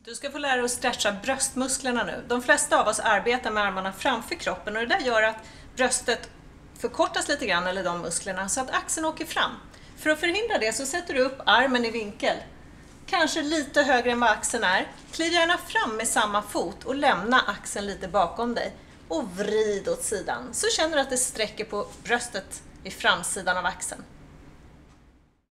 Du ska få lära dig att stretcha bröstmusklerna nu. De flesta av oss arbetar med armarna framför kroppen och det där gör att bröstet förkortas lite grann, eller de musklerna, så att axeln åker fram. För att förhindra det så sätter du upp armen i vinkel. Kanske lite högre än vad axeln är. Kliv gärna fram med samma fot och lämna axeln lite bakom dig. Och vrid åt sidan. Så känner du att det sträcker på bröstet vid framsidan av axeln.